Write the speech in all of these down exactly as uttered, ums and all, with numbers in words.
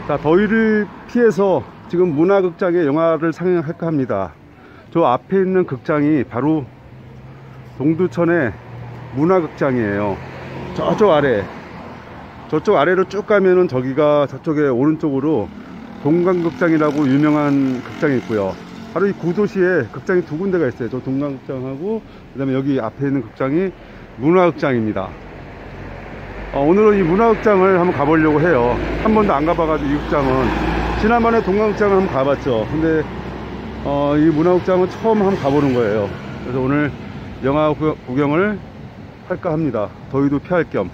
자, 더위를 피해서 지금 문화극장에 영화를 상영할까 합니다. 저 앞에 있는 극장이 바로 동두천의 문화극장이에요. 저쪽 아래, 저쪽 아래로 쭉 가면은 저기가 저쪽에 오른쪽으로 동강극장이라고 유명한 극장이 있고요. 바로 이 구도시에 극장이 두 군데가 있어요. 저 동강극장하고 그 다음에 여기 앞에 있는 극장이 문화극장입니다. 어, 오늘은 이 문화극장을 한번 가보려고 해요. 한 번도 안 가봐가지고 이 극장은, 지난번에 동강극장을 한번 가봤죠. 근데 어, 이 문화극장은 처음 한번 가보는 거예요. 그래서 오늘 영화 구경을 할까 합니다. 더위도 피할 겸.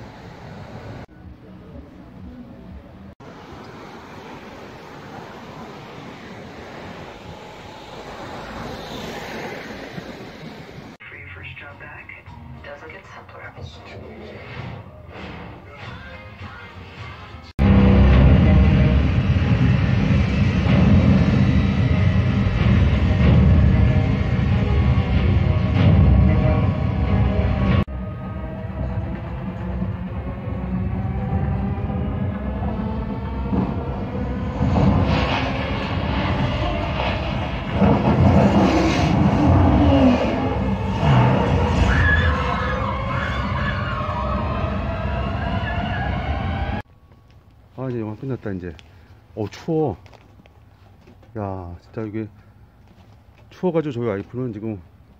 아, 이제 영화 끝났다. 이제 어 추워. 야, 진짜 이게 추워가지고 저희 와이프는 지금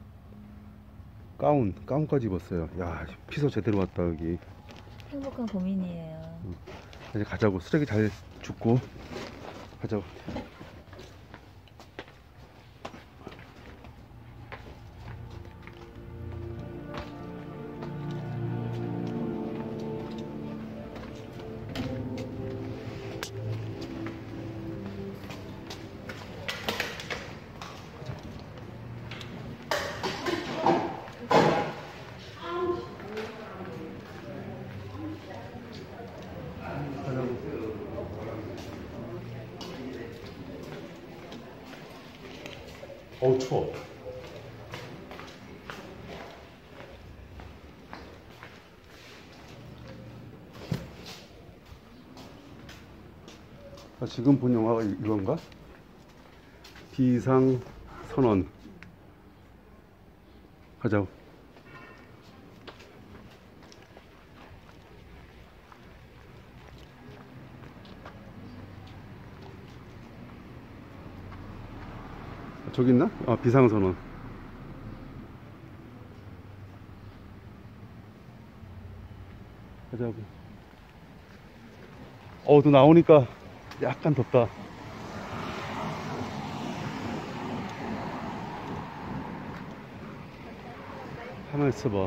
가운 가운까지 입었어요. 야, 피서 제대로 왔다. 여기 행복한 고민이에요. 응. 이제 가자고. 쓰레기 잘 줍고 가자고. 어우, 추워. 아, 지금 본 영화가 이건가? 비상선언. 가자고. 저기 있나? 아, 비상선언. 가자고. 어우, 또 나오니까 약간 덥다. 가만히 있어봐.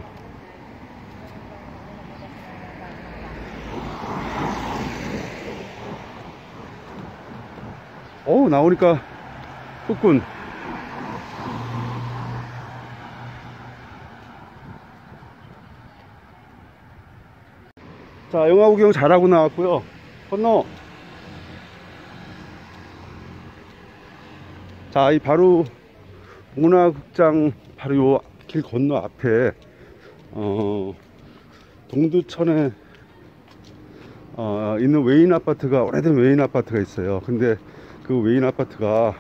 어우, 나오니까 후끈. 자, 영화 구경 잘하고 나왔고요. 건너. 자, 이 바로 문화극장 바로 요 길 건너 앞에 어, 동두천에 어, 있는 외인 아파트가, 오래된 외인 아파트가 있어요. 근데 그 외인 아파트가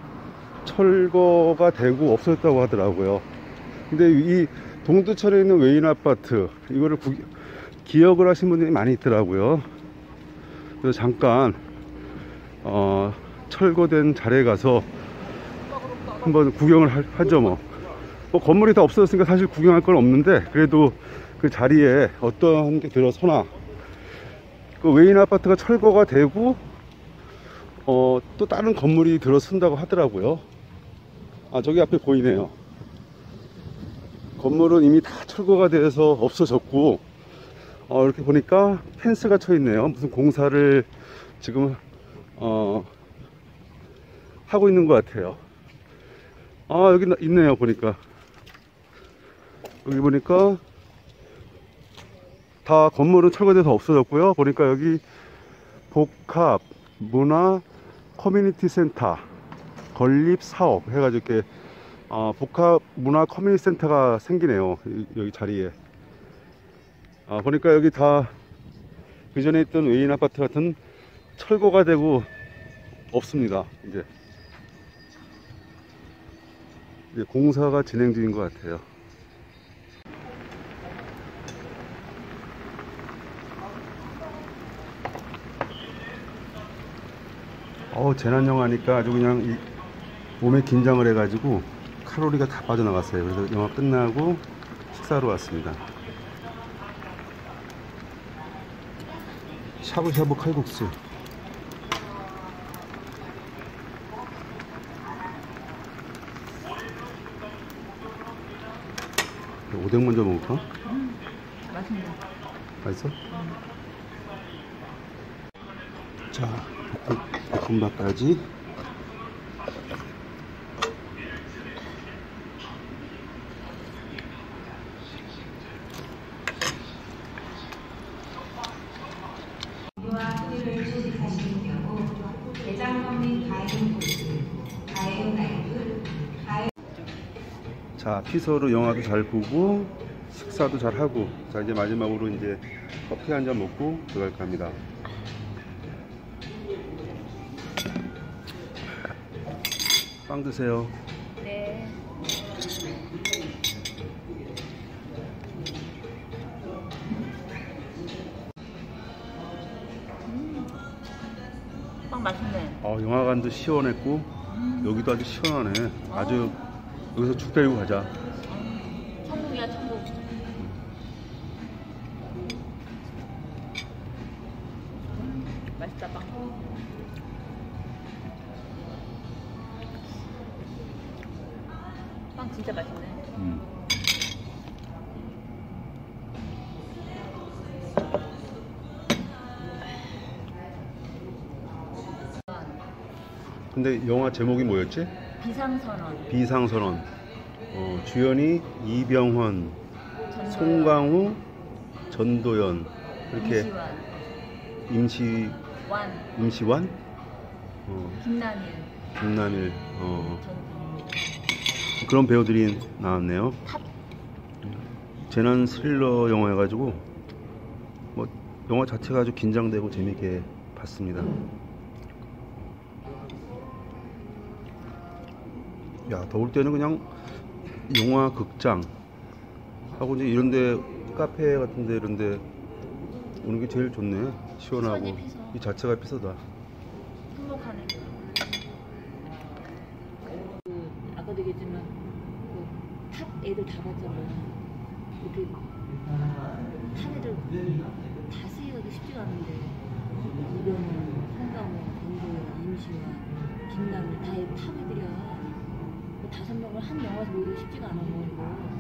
철거가 되고 없어졌다고 하더라고요. 근데 이 동두천에 있는 외인 아파트, 이거를 구, 기억을 하신 분들이 많이 있더라고요. 그래서 잠깐 어, 철거된 자리에 가서 한번 구경을 하, 하죠. 뭐. 뭐 건물이 다 없어졌으니까 사실 구경할 건 없는데, 그래도 그 자리에 어떤 게 들어서나, 그 외인 아파트가 철거가 되고 어, 또 다른 건물이 들어선다고 하더라고요. 아, 저기 앞에 보이네요. 건물은 이미 다 철거가 돼서 없어졌고, 어, 이렇게 보니까 펜스가 쳐 있네요. 무슨 공사를 지금 어, 하고 있는 것 같아요. 아, 여기 있네요. 보니까 여기 보니까 다 건물은 철거돼서 없어졌고요. 보니까 여기 복합 문화 커뮤니티 센터 건립 사업 해가지고 이렇게 어, 복합 문화 커뮤니티 센터가 생기네요. 여기 자리에. 아, 보니까 여기 다 그전에 있던 외인 아파트 같은 철거가 되고 없습니다. 이제, 이제 공사가 진행 중인 것 같아요. 어우, 재난영화 하니까 아주 그냥 이 몸에 긴장을 해가지고 칼로리가 다 빠져나갔어요. 그래서 영화 끝나고 식사로 왔습니다. 샤브샤브 칼국수. 오뎅 먼저 먹을까? 음, 맛있네. 맛있어? 자, 볶음, 볶음밥까지. 자, 피서로 영화도 잘 보고 식사도 잘 하고, 자 이제 마지막으로 이제 커피 한 잔 먹고 들어갈까 합니다. 빵 드세요. 네. 음, 빵 맛있네. 어, 영화관도 시원했고 여기도 아주 시원하네. 아주 여기서 죽 데리고 가자. 천국이야, 천국. 맛있다, 빵. 빵 진짜 맛있네. 음. 근데 영화 제목이 뭐였지? 비상선언. 비상선언. 어, 주연이 이병헌, 전도연, 송강호, 전도연, 이렇게 임시완, 임시 완, 임시완, 어, 김남일, 김남일, 어, 전 그런 배우들이 나왔네요. 탑. 재난 스릴러 영화여가지고 뭐 영화 자체가 아주 긴장되고 재밌게 봤습니다. 야, 더울 때는 그냥 영화 극장 하고 이제 이런데 카페 같은데 이런데 오는 게 제일 좋네. 시원하고 피서지, 피서. 이 자체가 피서다. 행복하네. 그 아까도 얘기했지만 그 탑 애들 다 봤잖아. 이렇게 탑 애들 다 쓰기가 쉽지가 않은데 이병헌, 송강호, 전도연, 임시완, 김남일 다 탑 애들이야. 그 다섯 명을 한 영화에서 모으기 쉽지가 않아 뭐 이거.